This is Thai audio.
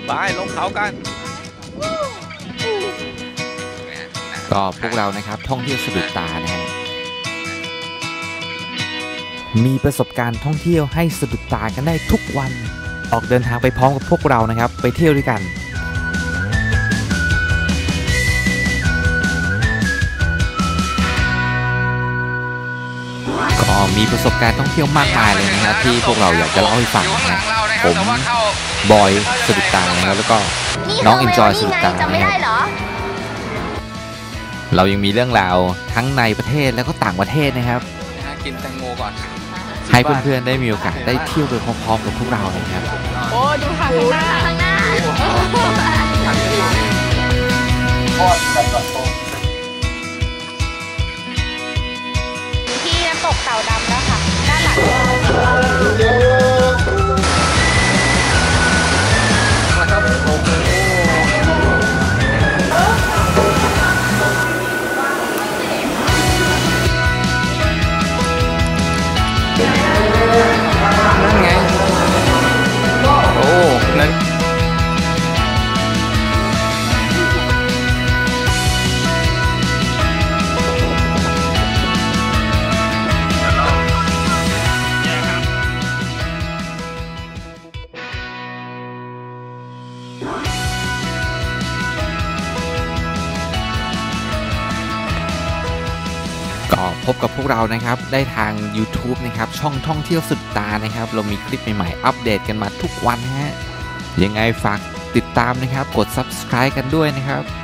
ไปลงเขากันก็พวกเรานะครับท่องเที่ยวสะดุดตานะฮะมีประสบการณ์ท่องเที่ยวให้สะดุดตากันได้ทุกวันออกเดินทางไปพร้อมกับพวกเรานะครับไปเที่ยวด้วยกันก็มีประสบการณ์ท่องเที่ยวมากมายเลยนะครับที่พวกเราอยากจะเล่าให้ฟังนะผมบอยสะดุดตานะครับแล้วก็น้องเอนจอยสะดุดตานะครับเรายังมีเรื่องราวทั้งในประเทศแล้วก็ต่างประเทศนะครับกินแตงโมก่อนให้เพื่อนๆได้มีโอกาสได้เที่ยวไปพร้อมๆกับพวกเราเลยครับโอ้ดูค่ะข้างหน้าที่น้ำตกเต่าดำแล้วค่ะด้านหลังนั่นไงโอ้นั่นก็พบกับพวกเรานะครับได้ทาง YouTube นะครับช่องท่องเที่ยวสุดตานะครับเรามีคลิปใหม่ๆอัปเดตกันมาทุกวันฮะยังไงฝากติดตามนะครับกด Subscribe กันด้วยนะครับ